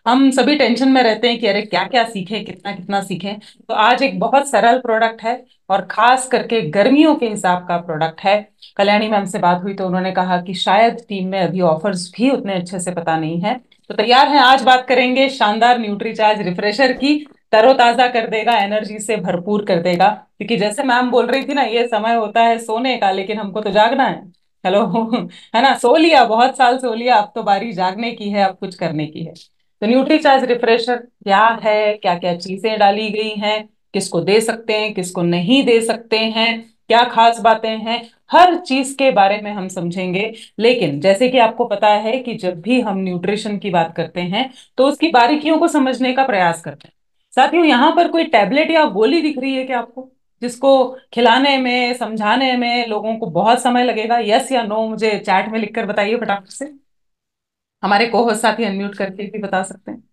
हम सभी टेंशन में रहते हैं कि अरे क्या क्या सीखें, कितना कितना सीखें। तो आज एक बहुत सरल प्रोडक्ट है और खास करके गर्मियों के हिसाब का प्रोडक्ट है। कल्याणी मैम से बात हुई तो उन्होंने कहा कि शायद टीम में अभी ऑफर्स भी उतने अच्छे से पता नहीं है। तो तैयार हैं, आज बात करेंगे शानदार न्यूट्रीचार्ज रिफ्रेशर की। तरोताजा कर देगा, एनर्जी से भरपूर कर देगा। क्योंकि जैसे मैम बोल रही थी ना, ये समय होता है सोने का, लेकिन हमको तो जागना है। हेलो है ना, सो लिया, बहुत साल सो लिया, अब तो बारी जागने की है, अब कुछ करने की है। तो न्यूट्री चार्ज रिफ्रेशर क्या है, क्या क्या चीजें डाली गई हैं, किसको दे सकते हैं, किसको नहीं दे सकते हैं, क्या खास बातें हैं, हर चीज के बारे में हम समझेंगे। लेकिन जैसे कि आपको पता है कि जब भी हम न्यूट्रिशन की बात करते हैं तो उसकी बारीकियों को समझने का प्रयास करते हैं। साथियों, यहाँ पर कोई टैबलेट या गोली दिख रही है क्या आपको, जिसको खिलाने में, समझाने में लोगों को बहुत समय लगेगा? यस या नो मुझे चैट में लिखकर बताइए फटाफट से। हमारे को होस्ट साथी अनम्यूट करके भी बता सकते हैं।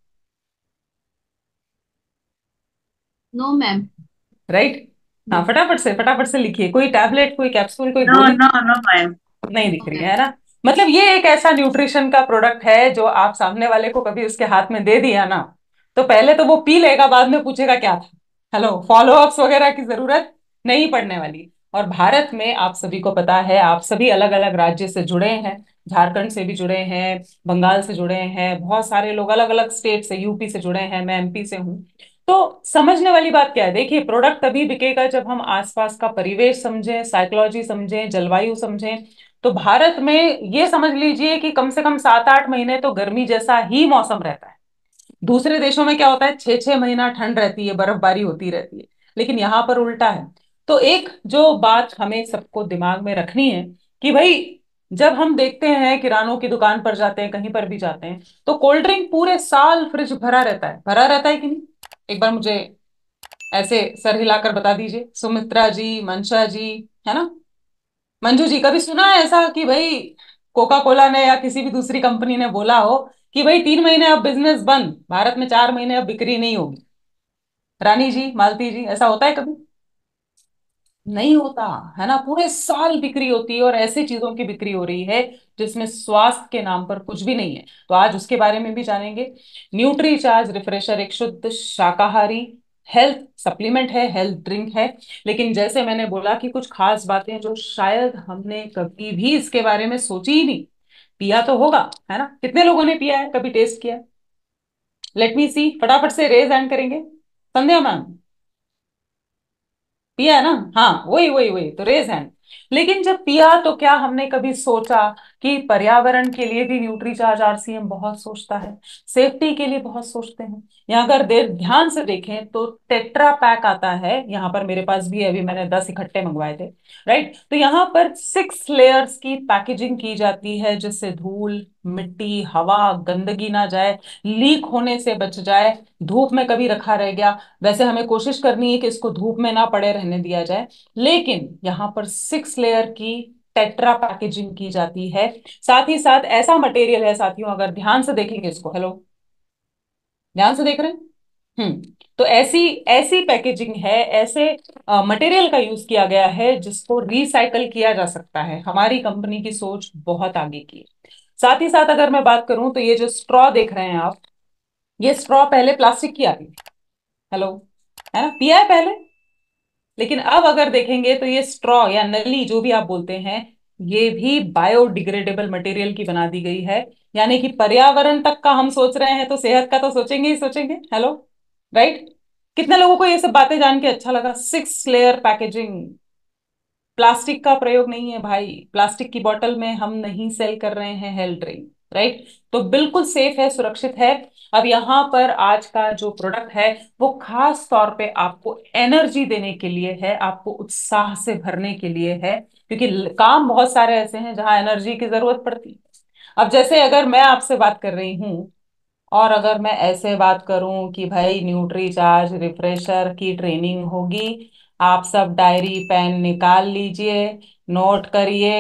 No ma'am. राइट। हाँ, फटाफट से लिखिए, कोई टैबलेट, कोई कैप्सूल, कोई नो गोली नो नो मैम। नहीं दिख नो रही है मैम। ना? मतलब ये एक ऐसा न्यूट्रिशन का प्रोडक्ट है जो आप सामने वाले को कभी उसके हाथ में दे दिया ना, तो पहले तो वो पी लेगा, बाद में पूछेगा क्या था। हेलो, फॉलो अप्स वगैरह की जरूरत नहीं पड़ने वाली। और भारत में आप सभी को पता है, आप सभी अलग अलग राज्य से जुड़े हैं। झारखंड से भी जुड़े हैं, बंगाल से जुड़े हैं, बहुत सारे लोग अलग अलग स्टेट से, यूपी से जुड़े हैं, मैं एमपी से हूँ। तो समझने वाली बात क्या है, देखिए, प्रोडक्ट तभी बिकेगा जब हम आसपास का परिवेश समझें, साइकोलॉजी समझें, जलवायु समझें। तो भारत में ये समझ लीजिए कि कम से कम 7-8 महीने तो गर्मी जैसा ही मौसम रहता है। दूसरे देशों में क्या होता है, 6-6 महीना ठंड रहती है, बर्फबारी होती रहती है। लेकिन यहाँ पर उल्टा है। तो एक जो बात हमें सबको दिमाग में रखनी है कि भाई, जब हम देखते हैं किरानों की दुकान पर जाते हैं, कहीं पर भी जाते हैं, तो कोल्ड ड्रिंक पूरे साल फ्रिज भरा रहता है कि नहीं? एक बार मुझे ऐसे सर हिलाकर बता दीजिए, सुमित्रा जी, मंशा जी, है ना, मंजू जी, कभी सुना है ऐसा कि भाई कोका कोला ने या किसी भी दूसरी कंपनी ने बोला हो कि भाई 3 महीने अब बिजनेस बंद, भारत में 4 महीने अब बिक्री नहीं होगी? रानी जी, मालती जी, ऐसा होता है कभी? नहीं होता। है ना, पूरे साल बिक्री होती है, और ऐसे चीजों की बिक्री हो रही है जिसमें स्वास्थ्य के नाम पर कुछ भी नहीं है। तो आज उसके बारे में भी जानेंगे। न्यूट्री चार्ज रिफ्रेशर एक शुद्ध शाकाहारी हेल्थ सप्लीमेंट है, हेल्थ ड्रिंक है। लेकिन जैसे मैंने बोला कि कुछ खास बातें जो शायद हमने कभी भी इसके बारे में सोची ही नहीं। पिया तो होगा, है ना, कितने लोगों ने पिया है, कभी टेस्ट किया? लेट मी सी, फटाफट से रेज हैंड करेंगे। संध्या मैम, पिया है ना? हाँ, वही वही वही, तो रेज हैंड। लेकिन जब पिया तो क्या हमने कभी सोचा कि पर्यावरण के लिए भी न्यूट्रीचार्ज आरसीएम बहुत सोचता है, सेफ्टी के लिए बहुत सोचते हैं। यहाँ अगर देर ध्यान से देखें तो टेट्रा पैक आता है, यहाँ पर मेरे पास भी है, अभी मैंने 10 इकट्ठे मंगवाए थे। राइट, तो यहाँ पर 6 लेयर्स की पैकेजिंग की जाती है, जिससे धूल, मिट्टी, हवा, गंदगी ना जाए, लीक होने से बच जाए। धूप में कभी रखा रह गया, वैसे हमें कोशिश करनी है कि इसको धूप में ना पड़े रहने दिया जाए। लेकिन यहाँ पर 6 लेयर की टेट्रा पैकेजिंग की जाती है। साथ ही साथ ऐसा मटेरियल है साथियों, अगर ध्यान से देखेंगे इसको, हेलो, ध्यान से देख रहे हैं? तो ऐसी ऐसी पैकेजिंग है, ऐसे मटेरियल का यूज किया गया है जिसको रिसाइकल किया जा सकता है। हमारी कंपनी की सोच बहुत आगे की है। साथ ही साथ अगर मैं बात करूं तो ये जो स्ट्रॉ देख रहे हैं आप, ये स्ट्रॉ पहले प्लास्टिक की आती थी। हेलो, है ना, पिया है पहले। लेकिन अब अगर देखेंगे तो ये स्ट्रॉ या नली जो भी आप बोलते हैं, ये भी बायोडिग्रेडेबल मटेरियल की बना दी गई है। यानी कि पर्यावरण तक का हम सोच रहे हैं तो सेहत का तो सोचेंगे ही सोचेंगे। Hello, right. कितने लोगों को ये सब बातें जान के अच्छा लगा? 6 लेयर पैकेजिंग, प्लास्टिक का प्रयोग नहीं है भाई, प्लास्टिक की बोतल में हम नहीं सेल कर रहे हैं हेल्थ ड्रिंक। राइट, तो बिल्कुल सेफ है, सुरक्षित है। अब यहाँ पर आज का जो प्रोडक्ट है वो खास तौर पे आपको एनर्जी देने के लिए है, आपको उत्साह से भरने के लिए है, क्योंकि काम बहुत सारे ऐसे हैं जहां एनर्जी की जरूरत पड़ती है। अब जैसे अगर मैं आपसे बात कर रही हूँ, और अगर मैं ऐसे बात करूं कि भाई न्यूट्री चार्ज रिफ्रेशर की ट्रेनिंग होगी, आप सब डायरी पेन निकाल लीजिए, नोट करिए।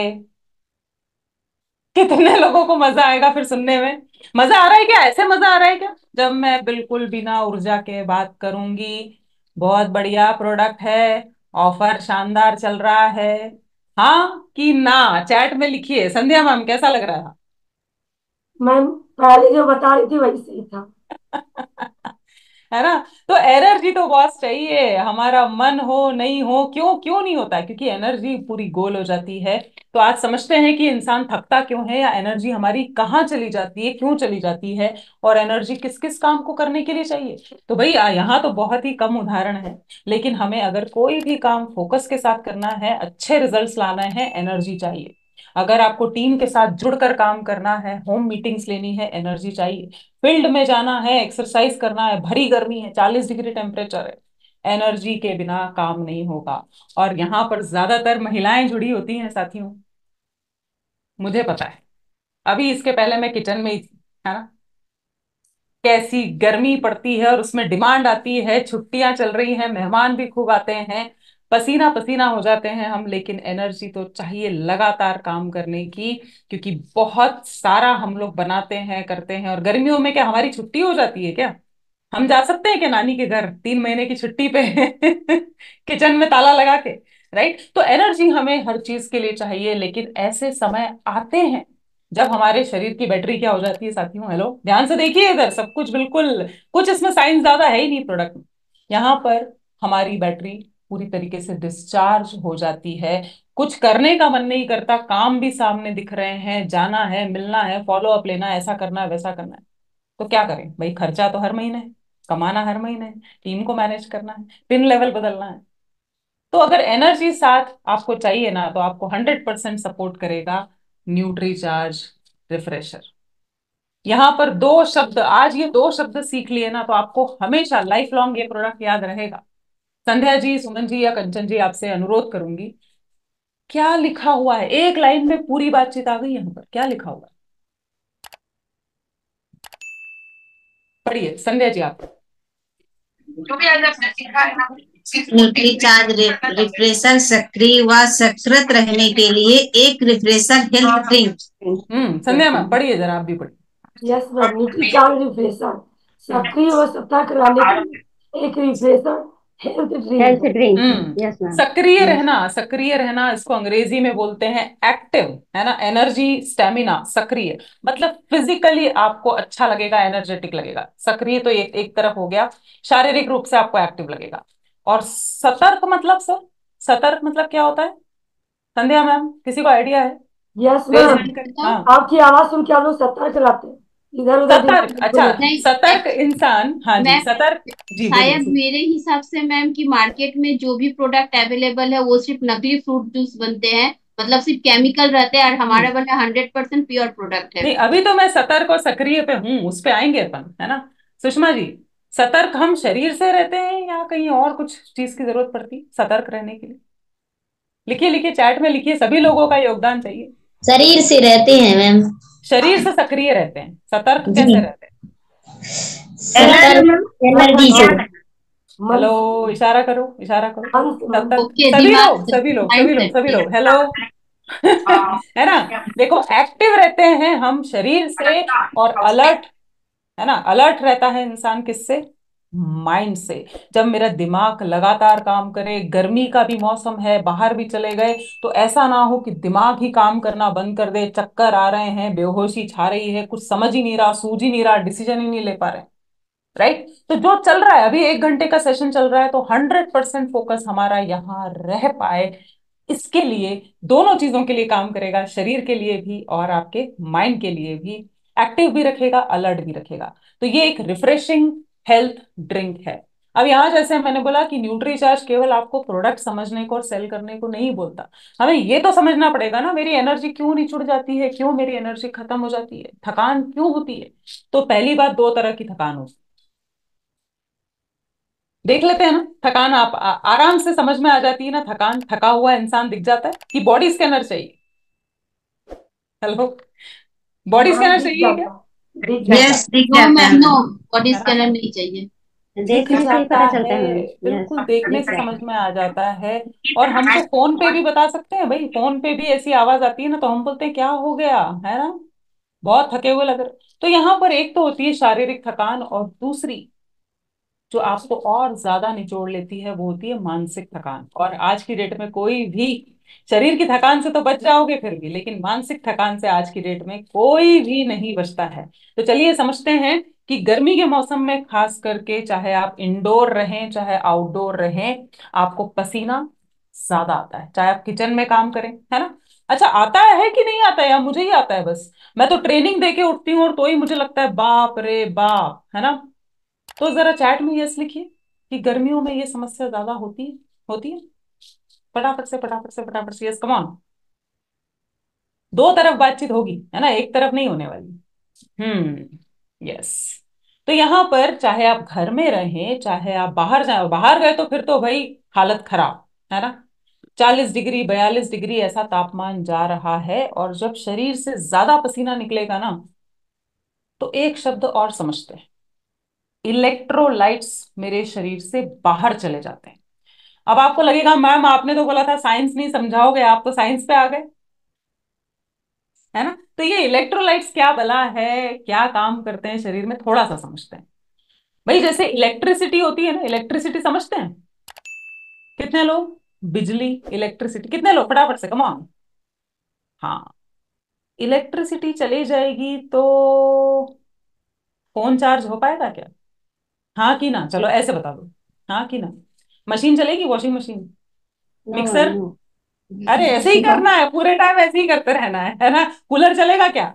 कितने लोगों को मजा आएगा फिर सुनने में? मजा आ रहा है क्या? ऐसे मजा आ रहा है क्या जब मैं बिल्कुल बिना ऊर्जा के बात करूंगी? बहुत बढ़िया प्रोडक्ट है, ऑफर शानदार चल रहा है। हाँ कि ना, चैट में लिखिए। संध्या मैम, कैसा लग रहा है? मैम, पहले जो बता रही थी वही सही था। है ना। तो एनर्जी तो बॉस चाहिए, हमारा मन हो नहीं हो, क्यों क्यों नहीं होता है, क्योंकि एनर्जी पूरी गोल हो जाती है। तो आज समझते हैं कि इंसान थकता क्यों है, या एनर्जी हमारी कहाँ चली जाती है, क्यों चली जाती है, और एनर्जी किस किस काम को करने के लिए चाहिए। तो भाई यहाँ तो बहुत ही कम उदाहरण है, लेकिन हमें अगर कोई भी काम फोकस के साथ करना है, अच्छे रिजल्ट्स लाना है, एनर्जी चाहिए। अगर आपको टीम के साथ जुड़कर काम करना है, होम मीटिंग्स लेनी है, एनर्जी चाहिए। फील्ड में जाना है, एक्सरसाइज करना है, भरी गर्मी है, 40 डिग्री टेम्परेचर है, एनर्जी के बिना काम नहीं होगा। और यहाँ पर ज्यादातर महिलाएं जुड़ी होती हैं साथियों, मुझे पता है। अभी इसके पहले मैं किचन में ही थी, है ना। कैसी गर्मी पड़ती है, और उसमें डिमांड आती है, छुट्टियां चल रही हैं, मेहमान भी खूब आते हैं, पसीना पसीना हो जाते हैं हम, लेकिन एनर्जी तो चाहिए लगातार काम करने की। क्योंकि बहुत सारा हम लोग बनाते हैं, करते हैं। और गर्मियों में क्या हमारी छुट्टी हो जाती है क्या? हम जा सकते हैं क्या नानी के घर 3 महीने की छुट्टी पे किचन में ताला लगा के? राइट। तो एनर्जी हमें हर चीज के लिए चाहिए, लेकिन ऐसे समय आते हैं जब हमारे शरीर की बैटरी क्या हो जाती है साथियों। हेलो, ध्यान से देखिए इधर, सब कुछ बिल्कुल, कुछ इसमें साइंस ज्यादा है ही नहीं प्रोडक्ट में। यहाँ पर हमारी बैटरी पूरी तरीके से डिस्चार्ज हो जाती है। कुछ करने का मन नहीं करता, काम भी सामने दिख रहे हैं, जाना है, मिलना है, फॉलो अप लेना है, ऐसा करना है, वैसा करना है। तो क्या करें भाई, खर्चा तो हर महीने है, कमाना हर महीने है, टीम को मैनेज करना है, पिन लेवल बदलना है। तो अगर एनर्जी साथ आपको चाहिए ना, तो आपको 100% सपोर्ट करेगा न्यूट्री चार्ज रिफ्रेशर। यहाँ पर दो शब्द, आज ये दो शब्द सीख लिए ना, तो आपको हमेशा लाइफ लॉन्ग ये प्रोडक्ट याद रहेगा। संध्या जी, सुमन जी, या कंचन जी, आपसे अनुरोध करूंगी, क्या लिखा हुआ है, एक लाइन में पूरी बातचीत आ गई, यहाँ पर क्या लिखा हुआ है, पढ़िए संध्या जी आप। न्यूट्रीचार्ज रिफ्रेशर सक्रिय व सशक्त रहने के लिए एक refresher health drink. Sandhya ma'am पढ़िए जरा, आप भी पढ़िए। यस मैम, न्यूट्रीचार्ज रिफ्रेशर सक्रिय व सतर्क रहने के लिए एक refresher health drink. Health drink. Yes hmm, ma'am. सक्रिय रहना, सक्रिय रहना, इसको अंग्रेजी में बोलते हैं एक्टिव, है ना। एनर्जी, स्टेमिना, सक्रिय मतलब फिजिकली आपको अच्छा लगेगा, एनर्जेटिक लगेगा। सक्रिय तो एक एक तरफ हो गया, शारीरिक रूप से आपको एक्टिव लगेगा। और सतर्क मतलब सर, सतर्क मतलब क्या होता है? संध्या मैम, किसी को आइडिया है? यस रेज मैम, हैंड करें। बताओ। हाँ, आपकी आवाज सुन के हम लोग सतर्क रहते हैं, इधर उधर दिमाग सतर्क, नहीं अच्छा, घुमाते। नहीं, सतर्क इंसान, हाँ जी, मैं सतर्क। जी बोलिए। शायद मेरे हिसाब से मैम कि मार्केट में जो भी प्रोडक्ट अवेलेबल है वो सिर्फ नकली फ्रूट जूस बनते हैं, मतलब सिर्फ केमिकल रहते हैं, और हमारा हम्म, वाला 100% प्योर प्रोडक्ट है। नहीं, अभी तो मैं सतर्क और सक्रिय पे हूँ, उस पे आएंगे अपन, है ना। सुषमा जी, सतर्क हम शरीर से रहते हैं या कहीं और कुछ चीज की जरूरत पड़ती सतर्क रहने के लिए? लिखिए लिखिए, चैट में लिखिए, सभी लोगों का योगदान चाहिए। शरीर से रहते हैं मैम। शरीर से सक्रिय रहते हैं, सतर्क जी। कैसे रहते हैं? सतर्क एनर्जी से। मन हेलो, से, इशारा करो, इशारा करो। मन से, मन सतर्क, ओके, सभी दिमाग लोग, से, सभी लोग, माइंड सभी लोग, सेट सभी से। लोग, हेलो। है ना। देखो, एक्टिव रहते हैं हम शरीर से, और अलर्ट, है ना, अलर्ट रहता है इंसान किससे? माइंड से। जब मेरा दिमाग लगातार काम करे, गर्मी का भी मौसम है, बाहर भी चले गए, तो ऐसा ना हो कि दिमाग ही काम करना बंद कर दे, चक्कर आ रहे हैं, बेहोशी छा रही है, कुछ समझ ही नहीं रहा, सूझ ही नहीं रहा, डिसीजन ही नहीं ले पा रहे। राइट। तो जो चल रहा है अभी, 1 घंटे का सेशन चल रहा है, तो 100% फोकस हमारा यहाँ रह पाए, इसके लिए दोनों चीजों के लिए काम करेगा, शरीर के लिए भी और आपके माइंड के लिए भी। एक्टिव भी रखेगा, अलर्ट भी रखेगा। तो ये एक रिफ्रेशिंग हेल्थ ड्रिंक है। अब यहाँ जैसे मैंने बोला कि न्यूट्री चार्ज केवल आपको प्रोडक्ट समझने को और सेल करने को नहीं बोलता, हमें ये तो समझना पड़ेगा ना, मेरी एनर्जी क्यों निचुड़ जाती है, क्यों मेरी एनर्जी खत्म हो जाती है, थकान क्यों होती है। तो पहली बात, दो तरह की थकान होती है। देख लेते हैं ना, थकान आप आराम से समझ में आ जाती है ना, थकान, थका हुआ इंसान दिख जाता है कि बॉडी स्कैनर चाहिए? हेलो, बॉडी हाँ, स्कैनर दिख चाहिए क्या? जाता, दिख दिख जाता। यस, जाता दिख नो जाता मैम, है नो, मैम। बॉडी है ना, स्कैनर नहीं चाहिए। दिख देखने से ही जाता पता है, चलता है मैम। यस, बिल्कुल देखने दिख से जाता समझ में आ जाता है। और हम तो फोन पे भी बता सकते हैं भाई, फोन पे भी ऐसी आवाज आती है ना, तो हम बोलते हैं क्या हो गया, है ना, बहुत थके हुए लग रहे। तो यहाँ पर एक तो होती है शारीरिक थकान, और दूसरी जो आपको और ज्यादा निचोड़ लेती है, वो होती है मानसिक थकान। और आज की डेट में कोई भी, शरीर की थकान से तो बच जाओगे फिर भी, लेकिन मानसिक थकान से आज की डेट में कोई भी नहीं बचता है। तो चलिए समझते हैं कि गर्मी के मौसम में खास करके, चाहे आप इंडोर रहें चाहे आउटडोर रहें, आपको पसीना ज्यादा आता है, चाहे आप किचन में काम करें, है ना। अच्छा, आता है कि नहीं आता है, या मुझे ही आता है बस? मैं तो ट्रेनिंग देके उठती हूँ और तो ही मुझे लगता है बाप रे बाप, है ना। तो जरा चैट में यस लिखिए कि गर्मियों में ये समस्या ज्यादा होती है। होती है? फटाफट से फटाफट से फटाफट से यस, कम ऑन। दो तरफ बातचीत होगी, है ना, एक तरफ नहीं होने वाली। यस। तो यहां पर चाहे आप घर में रहें चाहे आप बाहर जाए, बाहर गए तो फिर तो भाई हालत खराब, है ना। 40 डिग्री 42 डिग्री ऐसा तापमान जा रहा है, और जब शरीर से ज्यादा पसीना निकलेगा ना, तो एक शब्द और समझते हैं, इलेक्ट्रोलाइट्स मेरे शरीर से बाहर चले जाते हैं। अब आपको लगेगा मैम आपने तो बोला था साइंस नहीं समझाओगे, आप तो साइंस पे आ गए, है ना। तो ये इलेक्ट्रोलाइट्स क्या बला है, क्या काम करते हैं शरीर में, थोड़ा सा समझते हैं। भाई जैसे इलेक्ट्रिसिटी होती है ना, इलेक्ट्रिसिटी समझते हैं कितने लोग? बिजली, इलेक्ट्रिसिटी, कितने लोग फटाफट से, कम ऑन। हाँ, इलेक्ट्रिसिटी चली जाएगी तो फोन चार्ज हो पाएगा क्या? हाँ कि ना, चलो ऐसे बता दो, हाँ कि ना। मशीन चलेगी, washing machine, no mixer? No. अरे ऐसे ही करना है, पूरे टाइम ऐसे ही करते रहना है ना। कूलर चलेगा क्या?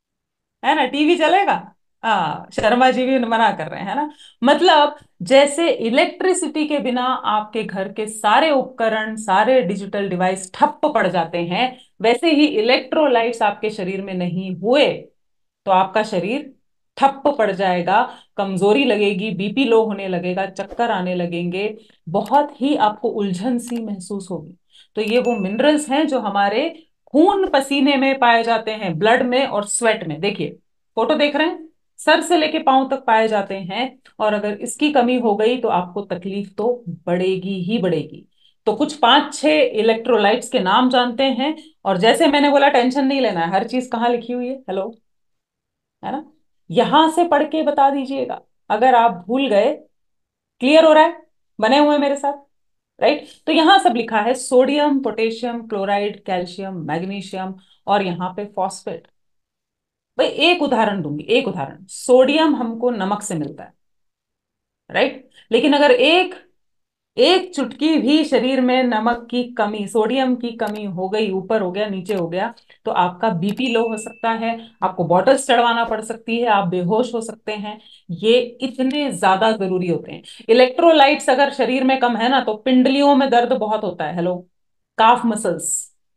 है ना, टीवी चलेगा? हाँ, शर्मा जी भी मना कर रहे हैं ना। मतलब जैसे इलेक्ट्रिसिटी के बिना आपके घर के सारे उपकरण, सारे डिजिटल डिवाइस ठप पड़ जाते हैं, वैसे ही इलेक्ट्रोलाइट्स आपके शरीर में नहीं हुए तो आपका शरीर ठप पड़ जाएगा, कमजोरी लगेगी, बीपी लो होने लगेगा, चक्कर आने लगेंगे, बहुत ही आपको उलझन सी महसूस होगी। तो ये वो मिनरल्स हैं जो हमारे खून पसीने में पाए जाते हैं, ब्लड में और स्वेट में। देखिए, फोटो देख रहे हैं, सर से लेके पांव तक पाए जाते हैं। और अगर इसकी कमी हो गई तो आपको तकलीफ तो बढ़ेगी ही बढ़ेगी। तो कुछ 5-6 इलेक्ट्रोलाइट्स के नाम जानते हैं। और जैसे मैंने बोला, टेंशन नहीं लेना है, हर चीज कहाँ लिखी हुई है, हेलो, है ना। यहां से पढ़ के बता दीजिएगा अगर आप भूल गए। क्लियर हो रहा है? बने हुए हैं मेरे साथ? राइट। तो यहां सब लिखा है, sodium, potassium, chloride, calcium, magnesium, और यहाँ पे फॉस्फेट। भाई एक उदाहरण दूंगी, एक उदाहरण, सोडियम हमको नमक से मिलता है, राइट। लेकिन अगर एक एक चुटकी भी शरीर में नमक की कमी, सोडियम की कमी हो गई, ऊपर हो गया नीचे हो गया, तो आपका बीपी लो हो सकता है, आपको बॉटल्स चढ़वाना पड़ सकती है, आप बेहोश हो सकते हैं। ये इतने ज्यादा जरूरी होते हैं। इलेक्ट्रोलाइट्स अगर शरीर में कम है ना, तो पिंडलियों में दर्द बहुत होता है, हेलो, काफ मसल्स,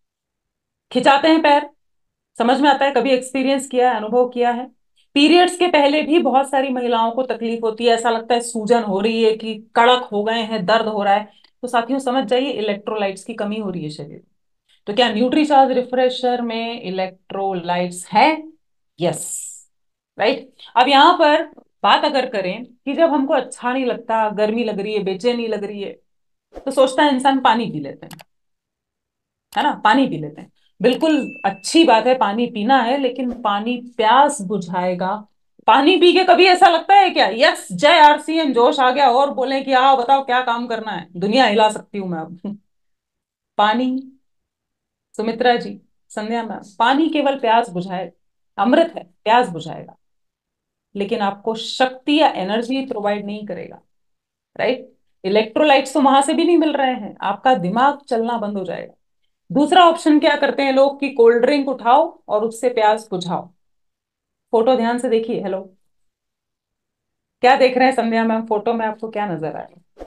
खिंचाते हैं पैर। समझ में आता है? कभी एक्सपीरियंस किया है, अनुभव किया है? पीरियड्स के पहले भी बहुत सारी महिलाओं को तकलीफ होती है, ऐसा लगता है सूजन हो रही है, कि कड़क हो गए हैं, दर्द हो रहा है। तो साथियों समझ जाइए, इलेक्ट्रोलाइट्स की कमी हो रही है शरीर में। तो क्या न्यूट्रीचार्ज रिफ्रेशर में इलेक्ट्रोलाइट्स है? यस। राइट। अब यहां पर बात अगर करें कि जब हमको अच्छा नहीं लगता, गर्मी लग रही है, बेचैनी लग रही है, तो सोचता है इंसान पानी पी लेते हैं, है ना, पानी पी लेते हैं। बिल्कुल अच्छी बात है, पानी पीना है, लेकिन पानी प्यास बुझाएगा? पानी पी के कभी ऐसा लगता है क्या, यस जय आरसीएम, जोश आ गया, और बोले कि आओ बताओ क्या काम करना है, दुनिया हिला सकती हूं मैं अब। पानी, सुमित्रा जी, संध्या मैम, पानी केवल प्यास बुझाए, अमृत है, प्यास बुझाएगा, लेकिन आपको शक्ति या एनर्जी प्रोवाइड नहीं करेगा, राइट। इलेक्ट्रोलाइट्स तो वहां से भी नहीं मिल रहे हैं, आपका दिमाग चलना बंद हो जाएगा। दूसरा ऑप्शन क्या करते हैं लोग, कि कोल्ड ड्रिंक उठाओ और उससे प्यास बुझाओ। फोटो ध्यान से देखिए, हेलो, क्या देख रहे हैं संध्या मैम, फोटो में आपको क्या नजर आ रहा है?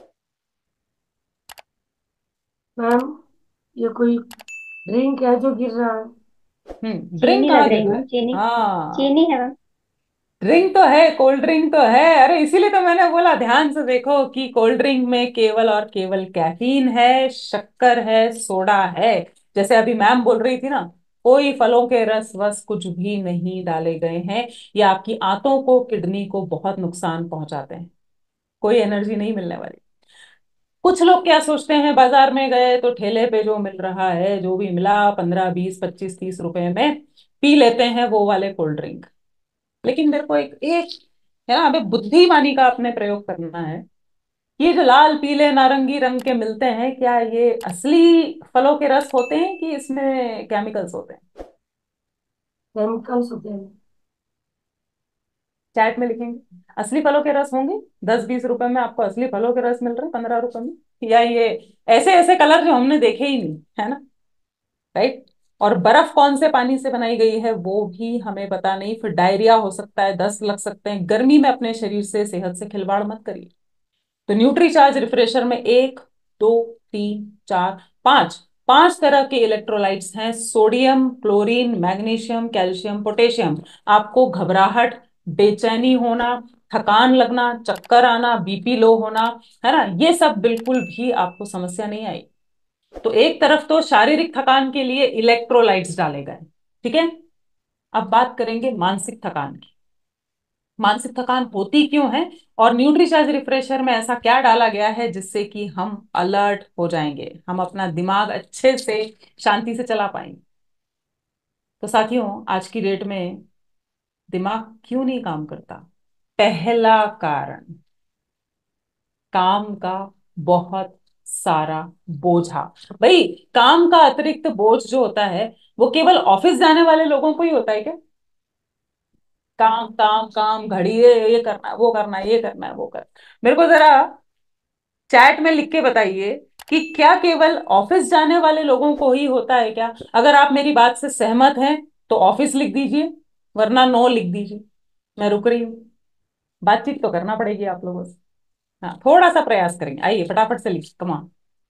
मैम ये कोई ड्रिंक है जो गिर रहा है। ड्रिंक चीनी कहाँ लग गिर रही रहा मैम, है? चीनी। हाँ, चीनी है मैम। ड्रिंक तो है, कोल्ड ड्रिंक तो है। अरे इसीलिए तो मैंने बोला ध्यान से देखो कि कोल्ड ड्रिंक में केवल और केवल कैफीन है, शक्कर है, सोडा है। जैसे अभी मैम बोल रही थी ना, कोई फलों के रस वस कुछ भी नहीं डाले गए हैं। ये आपकी आंतों को, किडनी को बहुत नुकसान पहुंचाते हैं, कोई एनर्जी नहीं मिलने वाली। कुछ लोग क्या सोचते हैं, बाजार में गए तो ठेले पे जो मिल रहा है, जो भी मिला 15 20 25 30 रुपए में, पी लेते हैं वो वाले कोल्ड ड्रिंक। लेकिन मेरे को एक एक है ना, अबे बुद्धिमानी का अपने प्रयोग करना है। ये जो लाल पीले नारंगी रंग के मिलते हैं, क्या ये असली फलों के रस होते हैं कि इसमें केमिकल्स होते हैं? केमिकल्स होते हैं। चैट में लिखेंगे असली फलों के रस होंगे 10-20 रुपए में आपको असली फलों के रस मिल रहे हैं 15 रुपए में, या ये ऐसे ऐसे कलर जो हमने देखे ही नहीं है ना, राइट। और बर्फ कौन से पानी से बनाई गई है वो भी हमें पता नहीं, फिर डायरिया हो सकता है, दस्त लग सकते हैं, गर्मी में अपने शरीर से सेहत से खिलवाड़ मत करिए। तो न्यूट्री चार्ज रिफ्रेशर में 1, 2, 3, 4, 5 5 तरह के इलेक्ट्रोलाइट्स हैं, sodium, chlorine, magnesium, calcium, potassium. आपको घबराहट, बेचैनी होना, थकान लगना, चक्कर आना, बीपी लो होना, है ना, ये सब बिल्कुल भी आपको समस्या नहीं आई। तो एक तरफ तो शारीरिक थकान के लिए इलेक्ट्रोलाइट्स डाले गए, ठीक है। अब बात करेंगे मानसिक थकान की। मानसिक थकान होती क्यों है, और न्यूट्रीचार्ज रिफ्रेशर में ऐसा क्या डाला गया है जिससे कि हम अलर्ट हो जाएंगे, हम अपना दिमाग अच्छे से शांति से चला पाएंगे। तो साथियों, आज की डेट में दिमाग क्यों नहीं काम करता? पहला कारण, काम का बहुत सारा बोझा। भाई, काम का अतिरिक्त बोझ जो होता है वो केवल ऑफिस जाने वाले लोगों को ही होता है क्या? काम काम काम, घड़ी ये करना है, वो करना है, ये करना है, वो करना है। मेरे को जरा चैट में लिख के बताइए कि क्या केवल ऑफिस जाने वाले लोगों को ही होता है क्या? अगर आप मेरी बात से सहमत हैं तो ऑफिस लिख दीजिए, वरना नो लिख दीजिए। मैं रुक रही हूँ, बातचीत तो करना पड़ेगी आप लोगों से। हाँ, थोड़ा सा प्रयास करेंगे, आइए फटाफट से लिखिए, कमान।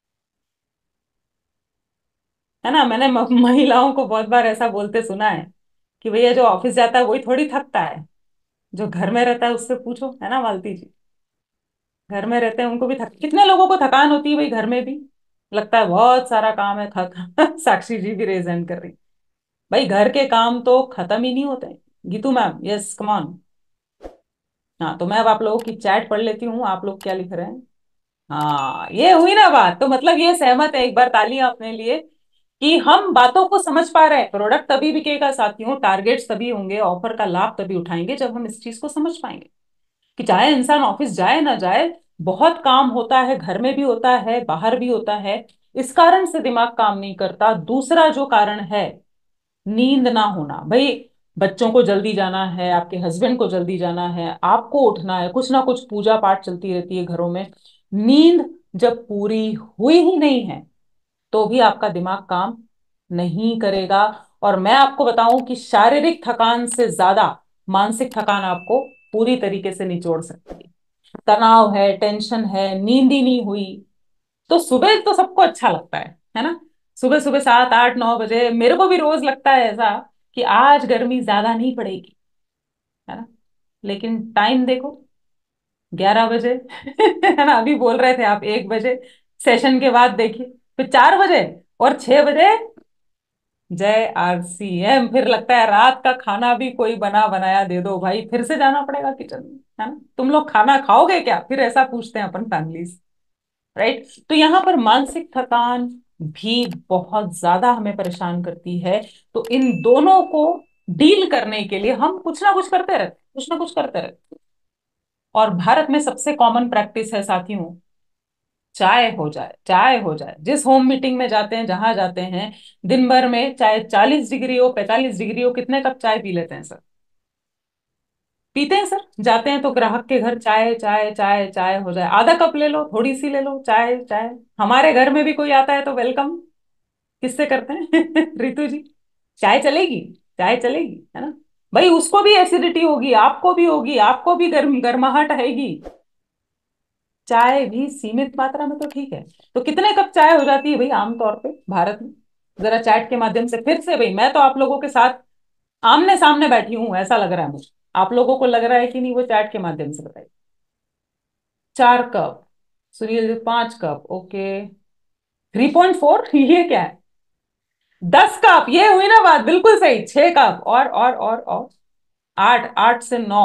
है ना, मैंने महिलाओं को बहुत बार ऐसा बोलते सुना है कि भैया जो ऑफिस जाता है वही थोड़ी थकता है, जो घर में रहता है उससे पूछो, है ना मालती जी। घर में रहते हैं उनको भी थक, कितने लोगों को थकान होती है भाई घर में भी, लगता है बहुत सारा काम है, थक साक्षी जी भी रेजेंट कर रही। भाई घर के काम तो खत्म ही नहीं होते। Geetu ma'am, yes come on. हाँ, तो मैं अब आप लोगों की चैट पढ़ लेती हूँ, आप लोग क्या लिख रहे हैं। हाँ, ये हुई ना बात, तो मतलब ये सहमत है, एक बार तालियां अपने लिए कि हम बातों को समझ पा रहे हैं। प्रोडक्ट तभी बिकेगा साथियों, टारगेट्स तभी होंगे, ऑफर का लाभ तभी उठाएंगे जब हम इस चीज को समझ पाएंगे कि चाहे इंसान ऑफिस जाए ना जाए, बहुत काम होता है, घर में भी होता है, बाहर भी होता है। इस कारण से दिमाग काम नहीं करता। दूसरा जो कारण है, नींद ना होना। भाई, बच्चों को जल्दी जाना है, आपके हस्बैंड को जल्दी जाना है, आपको उठना है, कुछ ना कुछ पूजा पाठ चलती रहती है घरों में। नींद जब पूरी हुई ही नहीं है तो भी आपका दिमाग काम नहीं करेगा। और मैं आपको बताऊं कि शारीरिक थकान से ज्यादा मानसिक थकान आपको पूरी तरीके से निचोड़ सकती है। तनाव है, टेंशन है, नींद ही नहीं हुई, तो सुबह तो सबको अच्छा लगता है ना। सुबह सुबह 7, 8, 9 बजे मेरे को भी रोज लगता है ऐसा कि आज गर्मी ज्यादा नहीं पड़ेगी, है ना। लेकिन टाइम देखो, 11 बजे है ना, अभी बोल रहे थे आप 1 बजे, सेशन के बाद देखिए फिर 4 बजे और 6 बजे। जय RCM, फिर लगता है रात का खाना भी कोई बना बनाया दे दो भाई, फिर से जाना पड़ेगा किचन में, है ना। तुम लोग खाना खाओगे क्या, फिर ऐसा पूछते हैं अपन फैमिली, राइट। तो यहाँ पर मानसिक थकान भी बहुत ज्यादा हमें परेशान करती है। तो इन दोनों को डील करने के लिए हम कुछ ना कुछ करते रहते, कुछ ना कुछ करते रहते। और भारत में सबसे कॉमन प्रैक्टिस है साथियों, चाय हो जाए, चाय हो जाए। जिस होम मीटिंग में जाते हैं, जहां जाते हैं, दिन भर में चाहे 40 डिग्री हो, 45 डिग्री हो, कितने कप चाय पी लेते हैं सर? पीते हैं सर, जाते हैं तो ग्राहक के घर चाय चाय चाय चाय हो जाए, आधा कप ले लो, थोड़ी सी ले लो, चाय चाय। हमारे घर में भी कोई आता है तो वेलकम किससे करते हैं रितु जी, चाय चलेगी, चाय चलेगी, है ना। भाई उसको भी एसिडिटी होगी, आपको भी होगी, आपको भी गर्माहट आएगी। चाय भी सीमित मात्रा में तो ठीक है। तो कितने कप चाय हो जाती है भाई आमतौर पे भारत में? जरा चैट के माध्यम से फिर से, भाई मैं तो आप लोगों के साथ आमने सामने बैठी हूं, ऐसा लग रहा है मुझे, आप लोगों को लग रहा है कि नहीं, वो चैट के माध्यम से बताइए। 4 cup, Sunil ji 5 cup, okay. 3.4 ये क्या है? 10 कप, ये हुई ना बात, बिल्कुल सही। 6 कप, और 8, 8 से 9।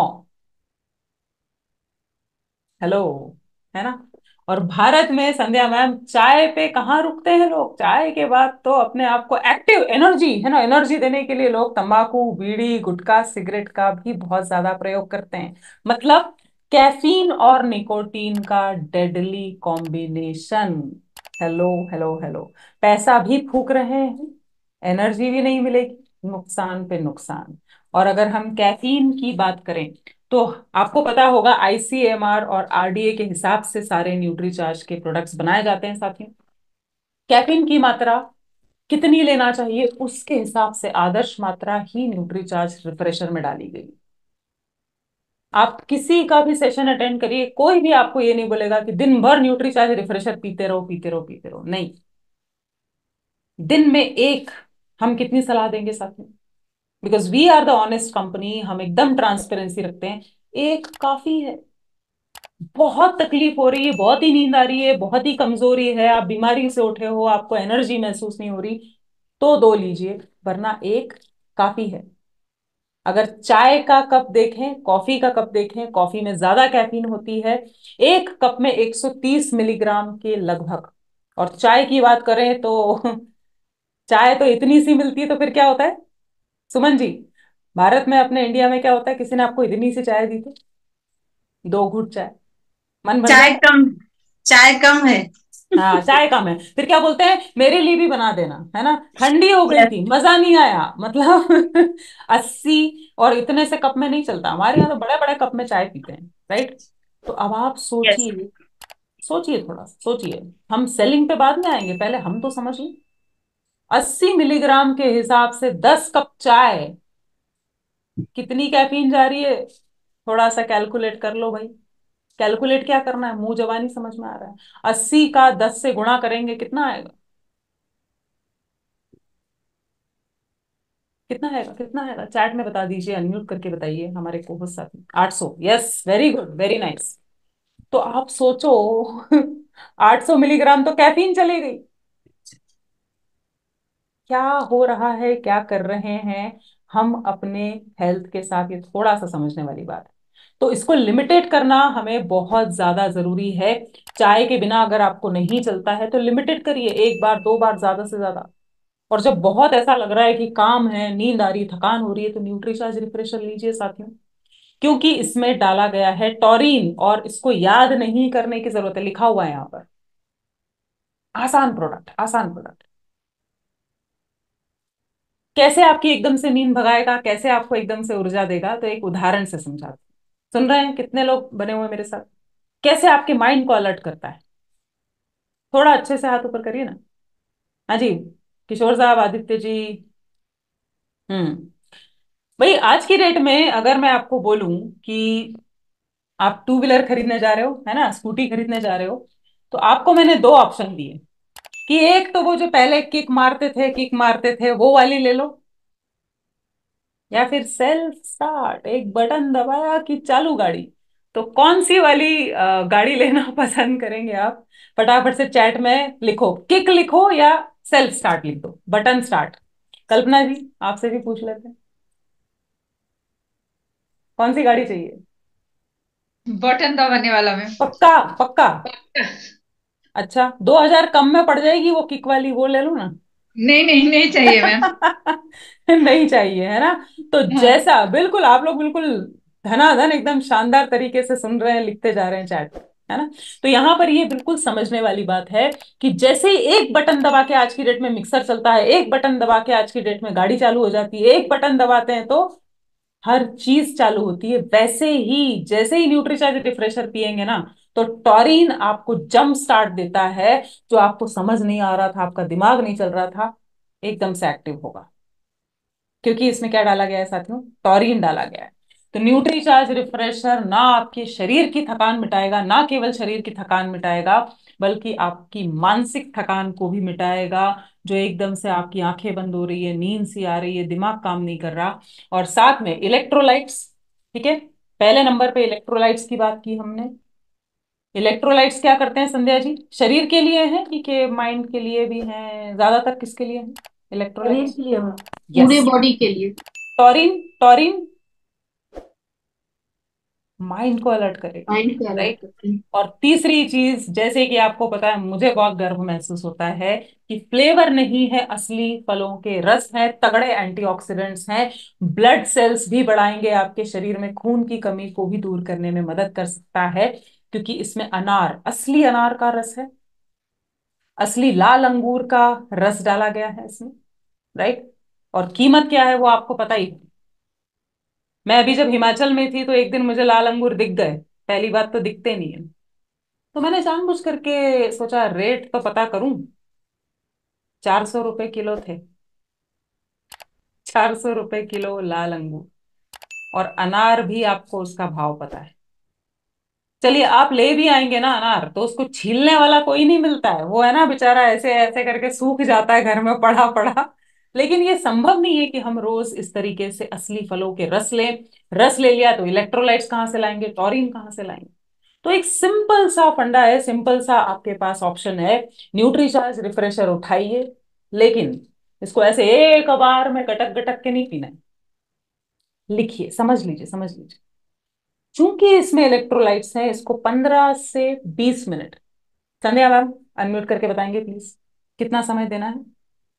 हेलो, है ना। और भारत में संध्या मैम, चाय पे कहाँ रुकते हैं लोग, चाय के बाद तो अपने आप को एक्टिव, एनर्जी, है ना, एनर्जी देने के लिए लोग तंबाकू, बीड़ी, गुटखा, सिगरेट का भी बहुत ज्यादा प्रयोग करते हैं। मतलब कैफीन और निकोटीन का deadly combination. Hello hello hello, पैसा भी फूक रहे हैं, एनर्जी भी नहीं मिलेगी, नुकसान पे नुकसान। और अगर हम कैफीन की बात करें तो आपको पता होगा आईसीएमआर और आरडीए के हिसाब से सारे न्यूट्रीचार्ज के प्रोडक्ट्स बनाए जाते हैं साथियों। कैफीन की मात्रा कितनी लेना चाहिए उसके हिसाब से आदर्श मात्रा ही न्यूट्रीचार्ज रिफ्रेशर में डाली गई। आप किसी का भी सेशन अटेंड करिए, कोई भी आपको ये नहीं बोलेगा कि दिन भर न्यूट्रीचार्ज रिफ्रेशर पीते रहो पीते रहो पीते रहो, नहीं। दिन में एक हम कितनी सलाह देंगे साथियों? Because we are the honest company, हम एकदम ट्रांसपेरेंसी रखते हैं। एक काफी है। बहुत तकलीफ हो रही है, बहुत ही नींद आ रही है, बहुत ही कमजोरी है, आप बीमारी से उठे हो, आपको एनर्जी महसूस नहीं हो रही, तो दो लीजिए, वरना एक काफी है। अगर चाय का कप देखें, कॉफी का कप देखें, कॉफी में ज्यादा कैफीन होती है, एक कप में 130 मिलीग्राम के लगभग। और चाय की बात करें तो चाय तो इतनी सी मिलती है, तो फिर क्या होता है सुमन जी? भारत में, अपने इंडिया में क्या होता है? किसी ने आपको इतनी सी चाय दी तो 2 घूंट चाय, मन भर चाय जाता कम, चाय कम है। है। हाँ, चाय कम है, फिर क्या बोलते हैं? मेरे लिए भी बना देना, है ना? ठंडी हो गई यस, थी, मजा नहीं आया, मतलब 80। और इतने से कप में नहीं चलता, हमारे यहाँ तो बड़े बड़े कप में चाय पीते हैं, राइट? तो अब आप यस। सोचिए, सोचिए, थोड़ा सोचिए। हम सेलिंग पे बाद में आएंगे, पहले हम तो समझ लें। 80 मिलीग्राम के हिसाब से 10 कप चाय, कितनी कैफीन जा रही है? थोड़ा सा कैलकुलेट कर लो भाई। कैलकुलेट क्या करना है, मुंह जबानी समझ में आ रहा है। 80 का 10 से गुणा करेंगे, कितना आएगा? कितना आएगा? कितना आएगा? चैट में बता दीजिए, अनम्यूट करके बताइए हमारे को साथी। 800। Yes, very good, very nice. तो आप सोचो 800 मिलीग्राम तो कैफीन चली गई। क्या हो रहा है, क्या कर रहे हैं हम अपने हेल्थ के साथ? ये थोड़ा सा समझने वाली बात है। तो इसको लिमिटेड करना हमें बहुत ज्यादा जरूरी है। चाय के बिना अगर आपको नहीं चलता है तो लिमिटेड करिए, 1 बार 2 बार, ज्यादा से ज्यादा। और जब बहुत ऐसा लग रहा है कि काम है, नींद आ रही है, थकान हो रही है, तो न्यूट्रीचार्ज रिफ्रेशर लीजिए साथियों। क्योंकि इसमें डाला गया है टॉरिन, और इसको याद नहीं करने की जरूरत है, लिखा हुआ है यहाँ पर। आसान प्रोडक्ट, आसान प्रोडक्ट। कैसे आपकी एकदम से नींद भगाएगा, कैसे आपको एकदम से ऊर्जा देगा, तो एक उदाहरण से समझाते हैं। सुन रहे हैं कितने लोग बने हुए हैं मेरे साथ? कैसे आपके माइंड को अलर्ट करता है। थोड़ा अच्छे से हाथ ऊपर करिए ना। हाँ जी, किशोर साहब, आदित्य जी। हम्म। भाई, आज की डेट में अगर मैं आपको बोलूं कि आप टू व्हीलर खरीदने जा रहे हो, है ना, स्कूटी खरीदने जा रहे हो, तो आपको मैंने दो ऑप्शन दिए कि एक तो वो जो पहले किक मारते थे वो वाली ले लो, या फिर सेल्फ स्टार्ट, एक बटन दबाया कि चालू गाड़ी। तो कौन सी वाली गाड़ी लेना पसंद करेंगे आप? फटाफट से चैट में लिखो, किक लिखो या सेल्फ स्टार्ट लिख दो, बटन स्टार्ट। कल्पना जी, आपसे भी पूछ लेते हैं, कौन सी गाड़ी चाहिए? बटन दबाने वाला मैम। पक्का? पक्का? अच्छा, 2000 कम में पड़ जाएगी वो किक वाली, वो ले लो ना। नहीं नहीं नहीं चाहिए मैम। नहीं चाहिए, है ना? तो हाँ। जैसा, बिल्कुल आप लोग बिल्कुल धनाधन एकदम शानदार तरीके से सुन रहे हैं, लिखते जा रहे हैं चैट, है ना? तो यहाँ पर ये बिल्कुल समझने वाली बात है कि जैसे ही एक बटन दबा के आज की डेट में मिक्सर चलता है, एक बटन दबा के आज की डेट में गाड़ी चालू हो जाती है, एक बटन दबाते हैं तो हर चीज चालू होती है, वैसे ही जैसे ही न्यूट्रीचार्ज रिफ्रेशर पिएंगे ना, तो टॉरिन आपको जंप स्टार्ट देता है। जो आपको समझ नहीं आ रहा था, आपका दिमाग नहीं चल रहा था, एकदम से एक्टिव होगा। क्योंकि इसमें क्या डाला गया है साथियों? टॉरिन डाला गया है। तो न्यूट्रीचार्ज रिफ्रेशर ना आपके शरीर की थकान मिटाएगा, ना केवल शरीर की थकान मिटाएगा, बल्कि आपकी मानसिक थकान को भी मिटाएगा। जो एकदम से आपकी आंखें बंद हो रही है, नींद सी आ रही है, दिमाग काम नहीं कर रहा। और साथ में इलेक्ट्रोलाइट्स। ठीक है, पहले नंबर पे इलेक्ट्रोलाइट्स की बात की हमने। इलेक्ट्रोलाइट्स क्या करते हैं संध्या जी? शरीर के लिए हैं कि माइंड के लिए भी हैं? ज्यादातर किसके लिए हैं शरीर इलेक्ट्रोलाइट्स? के लिए मैम। पूरे यस। बॉडी के लिए। टॉरिन, टॉरिन माइंड को अलर्ट करेगा, माइंड को अलर्ट राइट? करते हैं। और तीसरी चीज, जैसे कि आपको पता है, मुझे बहुत गर्व महसूस होता है कि फ्लेवर नहीं है, असली फलों के रस हैं, तगड़े एंटीऑक्सीडेंट्स हैं, ब्लड सेल्स भी बढ़ाएंगे, आपके शरीर में खून की कमी को भी दूर करने में मदद कर सकता है। क्योंकि इसमें अनार, असली अनार का रस है, असली लाल अंगूर का रस डाला गया है इसमें, राइट? और कीमत क्या है वो आपको पता ही है। मैं अभी जब हिमाचल में थी तो एक दिन मुझे लाल अंगूर दिख गए। पहली बात तो दिखते नहीं है, तो मैंने जानबूझ करके सोचा रेट तो पता करूं। 400 रुपए किलो थे। 400 रुपए किलो लाल अंगूर। और अनार भी आपको उसका भाव पता है। चलिए, आप ले भी आएंगे ना अनार, तो उसको छीलने वाला कोई नहीं मिलता है, वो है ना बेचारा ऐसे ऐसे करके सूख जाता है घर में पड़ा पड़ा। लेकिन ये संभव नहीं है कि हम रोज इस तरीके से असली फलों के रस लें। रस ले लिया तो इलेक्ट्रोलाइट्स कहाँ से लाएंगे, टॉरिन कहाँ से लाएंगे। तो एक सिंपल सा फंडा है, सिंपल सा आपके पास ऑप्शन है। न्यूट्रीचार्ज रिफ्रेशर उठाइए, लेकिन इसको ऐसे एक बार में गटक गटक के नहीं पीना है। लिखिए, समझ लीजिए, समझ लीजिए। चूंकि इसमें इलेक्ट्रोलाइट्स हैं, इसको 15 से 20 मिनट। संध्या मैम, अनम्यूट करके बताएंगे प्लीज, कितना समय देना है।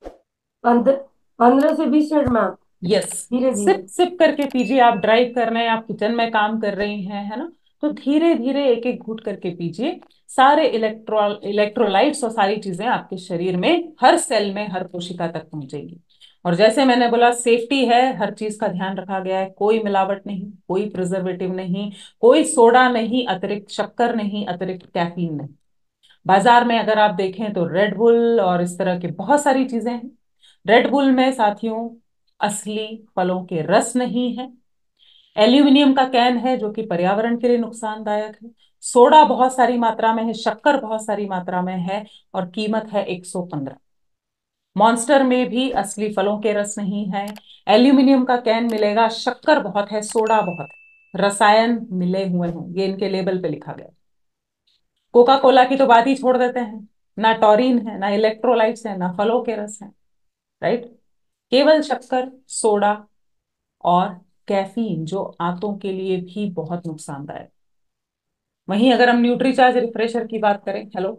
15 से 20 मिनट मैम। यस। धीरे सिप धीरे। सिप करके पीजिए। आप ड्राइव कर रहे हैं, आप किचन में काम कर रही हैं, है ना, तो धीरे धीरे एक एक घूंट करके पीजिए। सारे इलेक्ट्रोलाइट्स और सारी चीजें आपके शरीर में, हर सेल में, हर कोशिका तक पहुंचेगी। और जैसे मैंने बोला, सेफ्टी है, हर चीज का ध्यान रखा गया है। कोई मिलावट नहीं, कोई प्रिजर्वेटिव नहीं, कोई सोडा नहीं, अतिरिक्त शक्कर नहीं, अतिरिक्त कैफीन नहीं। बाजार में अगर आप देखें तो रेड बुल और इस तरह की बहुत सारी चीजें हैं। रेड बुल में साथियों असली फलों के रस नहीं है। एल्यूमिनियम का कैन है जो कि पर्यावरण के लिए नुकसानदायक है। सोडा बहुत सारी मात्रा में है, शक्कर बहुत सारी मात्रा में है, और कीमत है 115। मॉन्स्टर में भी असली फलों के रस नहीं है। एल्यूमिनियम का कैन मिलेगा, शक्कर बहुत है, सोडा बहुत है, रसायन मिले हुए हैं, ये इनके लेबल पे लिखा गया। कोका कोला की तो बात ही छोड़ देते हैं। ना टॉरिन है, ना इलेक्ट्रोलाइट्स है, ना फलों के रस है। राइट। केवल शक्कर, सोडा और कैफीन, जो आंतों के लिए भी बहुत नुकसानदायक। वहीं अगर हम न्यूट्रीचार्ज रिफ्रेशर की बात करें, हेलो,